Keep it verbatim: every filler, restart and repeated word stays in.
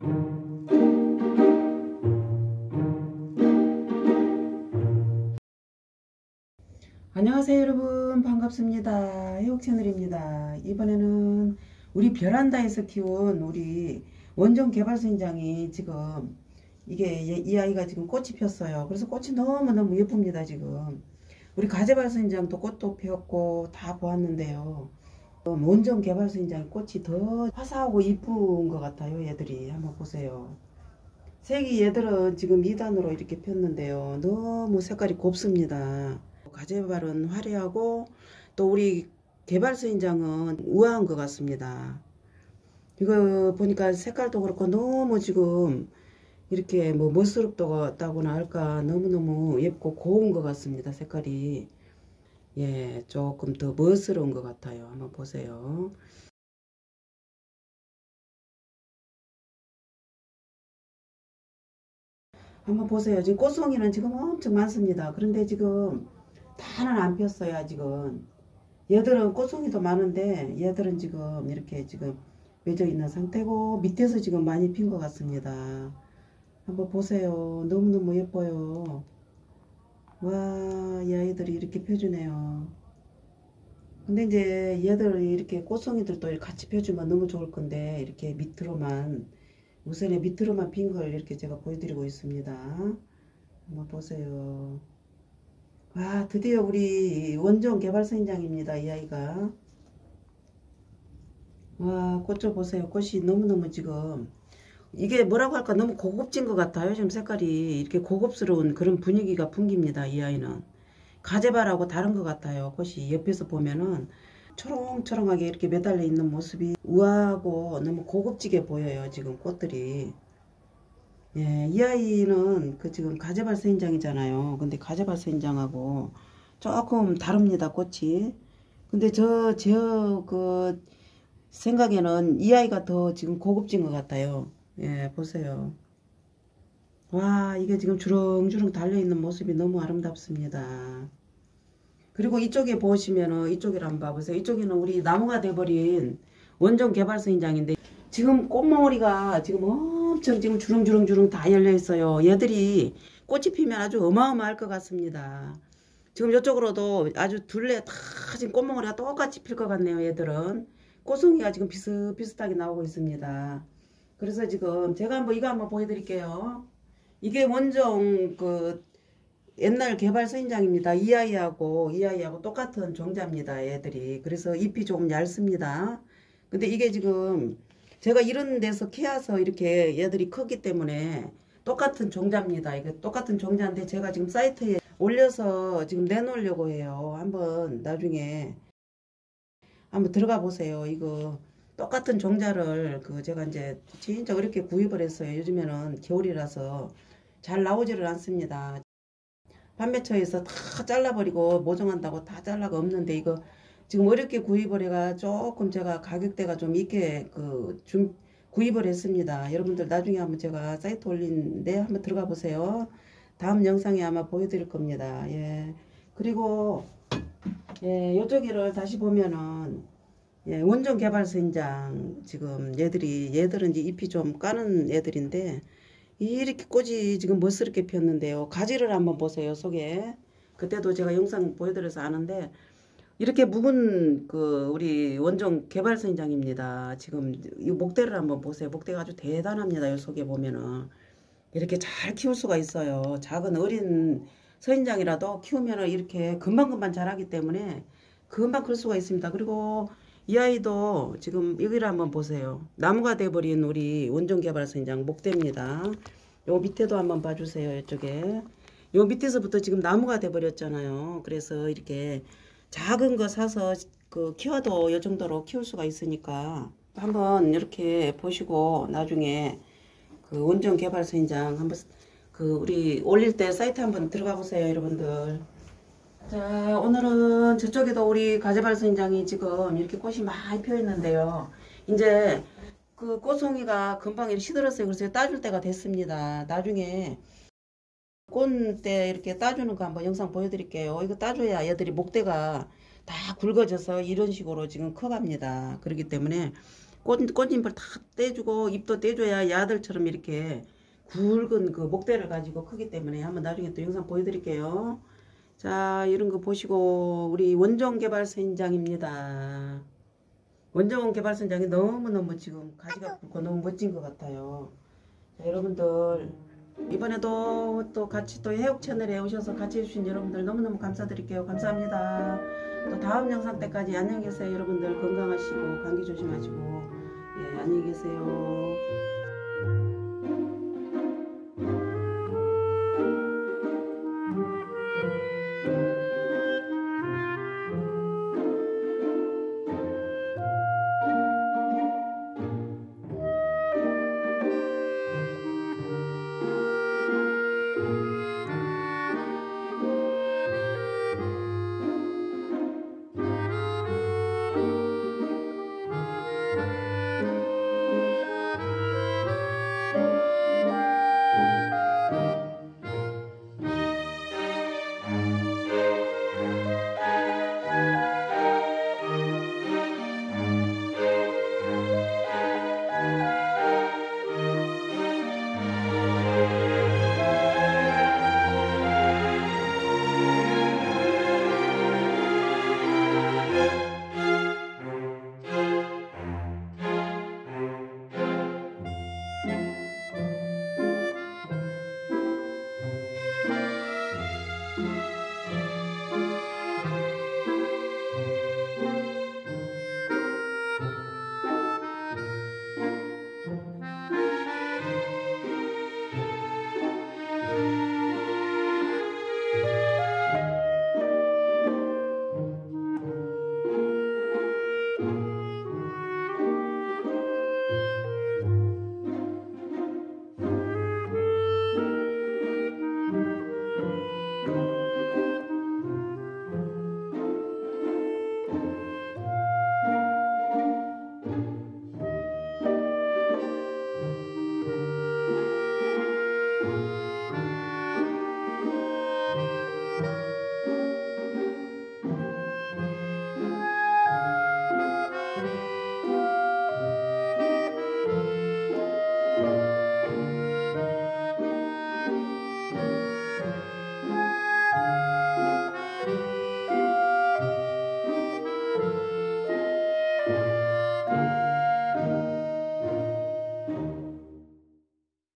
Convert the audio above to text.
안녕하세요 여러분, 반갑습니다. 해옥채널입니다. 이번에는 우리 베란다에서 키운 우리 원종 개발선인장이 지금 이게 이 아이가 지금 꽃이 폈어요. 그래서 꽃이 너무너무 예쁩니다. 지금 우리 가재발선인장도 꽃도 피었고 다 보았는데요, 원종 개발선인장 꽃이 더 화사하고 이쁜 것 같아요. 얘들이 한번 보세요. 색이 얘들은 지금 이 단으로 이렇게 폈는데요, 너무 색깔이 곱습니다. 가재발은 화려하고 또 우리 개발선인장은 우아한 것 같습니다. 이거 보니까 색깔도 그렇고 너무 지금 이렇게 뭐 멋스럽다고나 할까, 너무너무 예쁘고 고운 것 같습니다. 색깔이 예 조금 더 멋스러운 것 같아요. 한번 보세요. 한번 보세요. 지금 꽃송이는 지금 엄청 많습니다. 그런데 지금 다는 안 폈어요. 아직은. 얘들은 꽃송이도 많은데 얘들은 지금 이렇게 지금 맺어 있는 상태고 밑에서 지금 많이 핀 것 같습니다. 한번 보세요. 너무너무 예뻐요. 와, 이 아이들이 이렇게 펴주네요. 근데 이제 얘들 이렇게 꽃송이들도 같이 펴주면 너무 좋을 건데 이렇게 밑으로만, 우선에 밑으로만 핀 걸 이렇게 제가 보여드리고 있습니다. 한번 보세요. 와, 드디어 우리 원종 개발선인장입니다. 이 아이가. 와, 꽃 좀 보세요. 꽃이 너무너무 지금 이게 뭐라고 할까, 너무 고급진 것 같아요. 지금 색깔이 이렇게 고급스러운 그런 분위기가 풍깁니다. 이 아이는 가재발하고 다른 것 같아요. 꽃이 옆에서 보면은 초롱초롱하게 이렇게 매달려 있는 모습이 우아하고 너무 고급지게 보여요. 지금 꽃들이. 예, 이 아이는 그 지금 가재발선인장이잖아요. 근데 가재발선인장하고 조금 다릅니다. 꽃이. 근데 저 저 그 생각에는 이 아이가 더 지금 고급진 것 같아요. 예, 보세요. 와, 이게 지금 주렁주렁 달려있는 모습이 너무 아름답습니다. 그리고 이쪽에 보시면은, 이쪽을 한번 봐보세요. 이쪽에는 우리 나무가 돼버린 원종 개발선인장인데 지금 꽃몽오리가 지금 엄청 지금 주렁주렁주렁 다 열려있어요. 얘들이 꽃이 피면 아주 어마어마할 것 같습니다. 지금 이쪽으로도 아주 둘레 다 지금 꽃몽오리가 똑같이 필 것 같네요. 얘들은 꽃송이가 지금 비슷비슷하게 나오고 있습니다. 그래서 지금 제가 한번 이거 한번 보여드릴게요. 이게 원종 그 옛날 개발선인장입니다. 이 아이하고 이 아이하고 똑같은 종자입니다. 얘들이. 그래서 잎이 조금 얇습니다. 근데 이게 지금 제가 이런 데서 키워서 이렇게 얘들이 크기 때문에 똑같은 종자입니다. 이게 똑같은 종자인데 제가 지금 사이트에 올려서 지금 내놓으려고 해요. 한번 나중에 한번 들어가 보세요. 이거 똑같은 종자를 그 제가 이제 진짜 어렵게 구입을 했어요. 요즘에는 겨울이라서 잘 나오지를 않습니다. 판매처에서 다 잘라버리고 모종한다고 다 잘라가 없는데 이거 지금 어렵게 구입을 해가 조금 제가 가격대가 좀 있게 그 좀 구입을 했습니다. 여러분들 나중에 한번 제가 사이트 올린데 한번 들어가 보세요. 다음 영상에 아마 보여드릴 겁니다. 예. 그리고 예, 요쪽에를 다시 보면은 예, 원종 개발선인장 지금 얘들이 얘들은 이제 잎이 좀 까는 애들인데 이렇게 꽃이 지금 멋스럽게 폈는데요. 가지를 한번 보세요. 속에 그때도 제가 영상 보여드려서 아는데 이렇게 묵은 그 우리 원종 개발선인장입니다. 지금 이 목대를 한번 보세요. 목대가 아주 대단합니다. 이 속에 보면은 이렇게 잘 키울 수가 있어요. 작은 어린 선인장이라도 키우면은 이렇게 금방금방 자라기 때문에 금방 클 수가 있습니다. 그리고 이 아이도 지금 여기를 한번 보세요. 나무가 돼버린 우리 원종 개발선인장 목대입니다. 요 밑에도 한번 봐주세요. 이쪽에 요 밑에서부터 지금 나무가 돼버렸잖아요. 그래서 이렇게 작은 거 사서 그 키워도 이 정도로 키울 수가 있으니까 한번 이렇게 보시고 나중에 그 원종 개발선인장 한번 그 우리 올릴 때 사이트 한번 들어가 보세요. 여러분들. 자, 오늘은 저쪽에도 우리 가재발선인장이 지금 이렇게 꽃이 많이 펴 있는데요. 이제 그 꽃송이가 금방 이렇게 시들었어요. 그래서 따줄 때가 됐습니다. 나중에 꽃 때 이렇게 따주는 거 한번 영상 보여드릴게요. 이거 따줘야 얘들이 목대가 다 굵어져서 이런 식으로 지금 커갑니다. 그렇기 때문에 꽃, 꽃잎을 다 떼주고 잎도 떼줘야 야들처럼 이렇게 굵은 그 목대를 가지고 크기 때문에 한번 나중에 또 영상 보여드릴게요. 자, 이런 거 보시고 우리 원종 개발 선장입니다. 원종 개발 선장이 너무너무 지금 가지가 굵고 너무 멋진 것 같아요. 자, 여러분들 이번에도 또 같이 또 해옥 채널에 오셔서 같이 해주신 여러분들 너무너무 감사드릴게요. 감사합니다. 또 다음 영상 때까지 안녕히 계세요. 여러분들 건강하시고 감기 조심하시고 예, 안녕히 계세요.